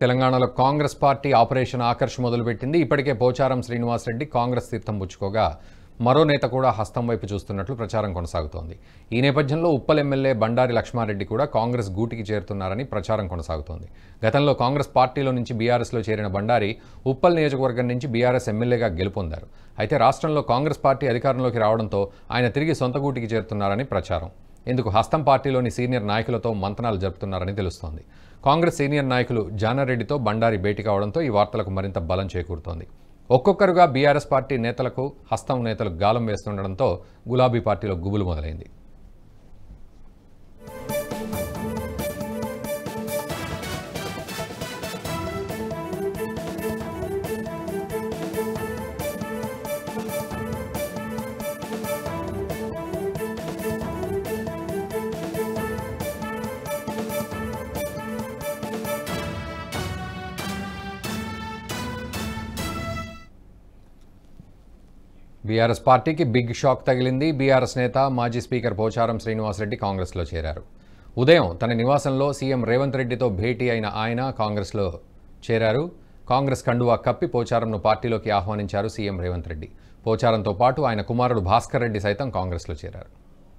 తెలంగాణలో Congress party operation Akarsh మొదలుపెట్టింది. ఇప్పటికే పోచారం శ్రీనివాస్ రెడ్డి కాంగ్రెస్ తీర్థం పుచ్చుకోగా మరో నేత కూడా హస్తం వైపు చూస్తున్నట్లు ప్రచారం కొనసాగుతోంది. ఈ నేపథ్యంలో ఉప్పల్ ఎమ్మెల్యే బండారి లక్ష్మారెడ్డి కూడా కాంగ్రెస్ గూటికి చేరుతున్నారని ప్రచారం కొనసాగుతోంది. గతంలో కాంగ్రెస్ పార్టీలో నుంచి బీఆర్ఎస్లో చేరిన బండారి ఉప్పల్ నియోజకవర్గం నుంచి బీఆర్ఎస్ ఎమ్మెల్యేగా గెలుపొందారు. అయితే రాష్ట్రంలో కాంగ్రెస్ పార్టీ అధికారంలోకి రావడంతో ఆయన తిరిగి సొంత గూటికి చేరుతున్నారని ప్రచారం. ఇందుకు హస్తం పార్టీలోని సీనియర్ నాయకులతో మంతనాలు జరుపుతున్నారని తెలుస్తోంది. కాంగ్రెస్ సీనియర్ నాయకులు జానారెడ్డితో బండారి భేటీ కావడంతో ఈ వార్తలకు మరింత బలం చేకూరుతోంది. ఒక్కొక్కరుగా బీఆర్ఎస్ పార్టీ నేతలకు హస్తం నేతలు గాలం వేస్తుండడంతో గులాబీ పార్టీలో గుబులు మొదలైంది. బీఆర్ఎస్ పార్టీకి బిగ్ షాక్ తగిలింది. బీఆర్ఎస్ నేత మాజీ స్పీకర్ పోచారం శ్రీనివాస్ రెడ్డి కాంగ్రెస్లో చేరారు. ఉదయం తన నివాసంలో సీఎం రేవంత్ రెడ్డితో భేటీ అయిన ఆయన కాంగ్రెస్లో చేరారు. కాంగ్రెస్ కండువా కప్పి పోచారంను పార్టీలోకి ఆహ్వానించారు సీఎం రేవంత్ రెడ్డి. పోచారంతో పాటు ఆయన కుమారుడు భాస్కర్ రెడ్డి సైతం కాంగ్రెస్లో చేరారు.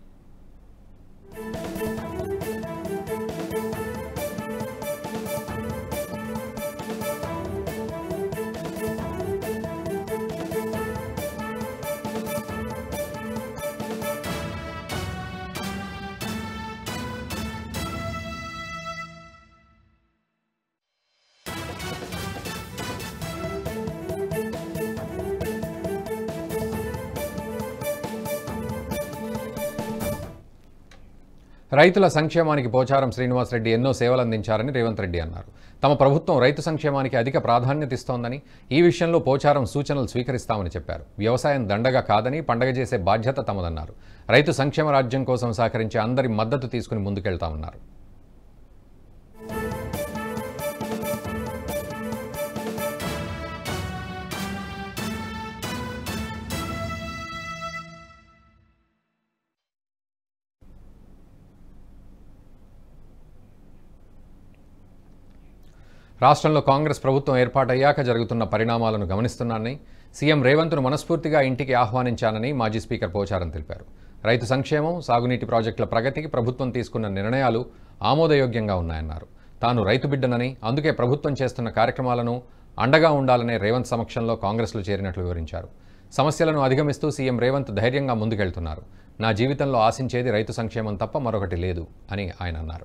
రైతుల సంక్షేమానికి పోచారం శ్రీనివాస్ రెడ్డి ఎన్నో సేవలు అందించారని రేవంత్ రెడ్డి అన్నారు. తమ ప్రభుత్వం రైతు సంక్షేమానికి అధిక ప్రాధాన్యత ఇస్తోందని, ఈ విషయంలో పోచారం సూచనలు స్వీకరిస్తామని చెప్పారు. వ్యవసాయం దండగా కాదని, పండగ చేసే బాధ్యత తమదన్నారు. రైతు సంక్షేమ రాజ్యం కోసం సహకరించే అందరి మద్దతు తీసుకుని ముందుకెళ్తామన్నారు. రాష్ట్రంలో కాంగ్రెస్ ప్రభుత్వం ఏర్పాటయ్యాక జరుగుతున్న పరిణామాలను గమనిస్తున్నానని, సీఎం రేవంత్ను మనస్ఫూర్తిగా ఇంటికి ఆహ్వానించానని మాజీ స్పీకర్ పోచారం తెలిపారు. రైతు సంక్షేమం, సాగునీటి ప్రాజెక్టుల ప్రగతికి ప్రభుత్వం తీసుకున్న నిర్ణయాలు ఆమోదయోగ్యంగా ఉన్నాయన్నారు. తాను రైతు బిడ్డనని, అందుకే ప్రభుత్వం చేస్తున్న కార్యక్రమాలను అండగా ఉండాలనే రేవంత్ సమక్షంలో కాంగ్రెస్లో చేరినట్లు వివరించారు. సమస్యలను అధిగమిస్తూ సీఎం రేవంత్ ధైర్యంగా ముందుకెళ్తున్నారు. నా జీవితంలో ఆశించేది రైతు సంక్షేమం తప్ప మరొకటి లేదు అని ఆయన అన్నారు.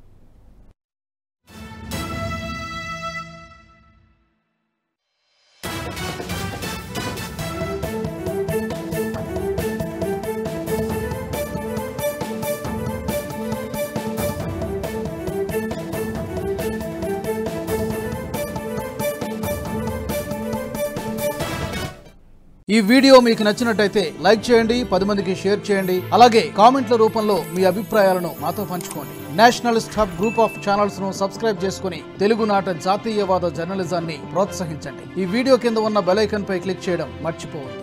ఈ వీడియో మీకు నచ్చినట్టయితే లైక్ చేయండి, 10 మందికి షేర్ చేయండి. అలాగే కామెంట్ల రూపంలో మీ అభిప్రాయాలను మాతో పంచుకోండి. Nationalist hub group of channels ను సబ్స్క్రైబ్ చేసుకుని తెలుగునాట జాతీయవాద జర్నలిజాన్ని ప్రోత్సహించండి. ఈ వీడియో కింద ఉన్న బెల్ ఐకాన్ పై క్లిక్ చేయడం మర్చిపోవద్దు.